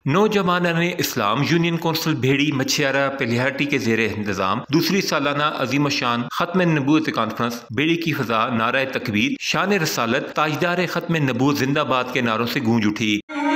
नौजवान इस्लाम union council भेड़ी मछियारा पेलिहाटी के ज़ेर इंतज़ाम दूसरी सालाना अजीम शान खत्म नबूवत कॉन्फ्रेंस भेड़ी की फ़ज़ा नारा तकबीर शान रसालत ताजदार खत्म नबूवत जिंदाबाद के नारों से गूंज उठी।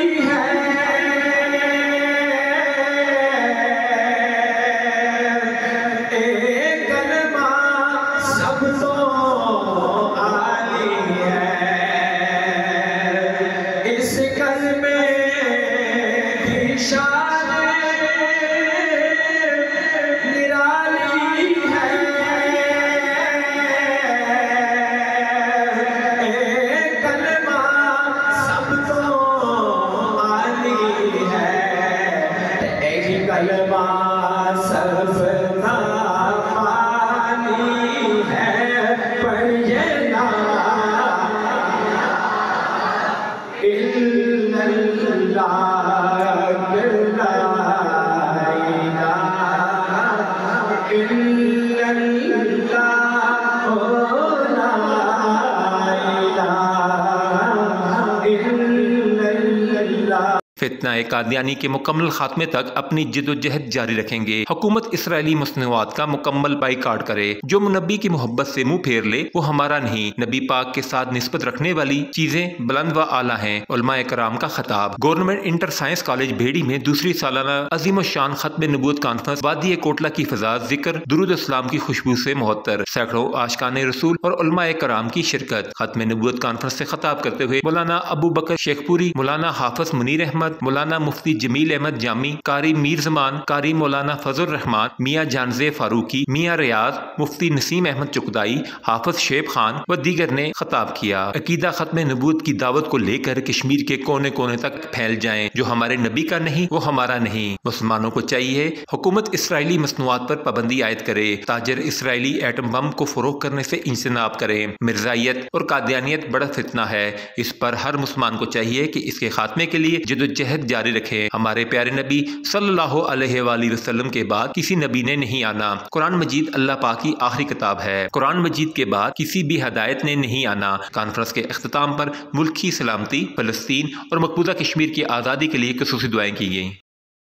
फितना कादियानी के मुकम्मल खात्मे तक अपनी जिदोजहद जारी रखेंगे। हुकूमत इसराइली मसनूआत का मुकम्मल बाइकाट करे। जो नबी की मोहब्बत से मुंह फेर ले वो हमारा नहीं। नबी पाक के साथ निस्बत रखने वाली चीजें बुलंद व आला हैं। उलमाए कराम का खिताब। गवर्नमेंट इंटर साइंस कॉलेज भेड़ी में दूसरी सालाना अजीम शान खत्म नबूवत कॉन्फ्रेंस वादी कोटला की फजा जिक्र दुरूद इस्लाम की खुशबू से मुहत्तर। सैकड़ों आशिकाने रसूल और उलमाए कराम की शिरकत। खत्म नबूवत कॉन्फ्रेंस से खिताब करते हुए मौलाना अबू बकर शेखपुरी, मौलाना हाफिज मुनीर अहमद, मौलाना मुफ्ती जमील अहमद जामी, कारी मीर जमान, कारी मौलाना फजल रहमान, मियाँ जानजे फारूकी, मियाँ रियाज, मुफ्ती नसीम अहमद चुकदाई, हाफिज शेब खान व दीगर ने खिताब किया। अकीदा खत्म नबूवत की दावत को लेकर कश्मीर के कोने कोने तक फैल जाएं। जो हमारे नबी का नहीं वो हमारा नहीं। मुसलमानों को चाहिए हुकूमत इसराइली मसनूआत पर पाबंदी आयद करे। ताजर इसराइली एटम बम को फरोख करने से इंजनाब करें। मिर्जाइयत और कादियानियत बड़ा फितना है। इस पर हर मुसलमान को चाहिए कि इसके खात्मे के लिए जदोजहद जारी रखें। हमारे प्यारे नबी सल्लल्लाहु अलैहि वसल्लम के बाद किसी नबी ने नहीं आना। कुरान मजीद अल्लाह पाक की आखिरी किताब है। कुरान मजीद के बाद किसी भी हदायत ने नहीं आना। कॉन्फ्रेंस के अख्ताम पर मुल्क की सलामती, फलस्तीन और मकबूजा कश्मीर की आज़ादी के लिए खुसूसी दुआएं की गई।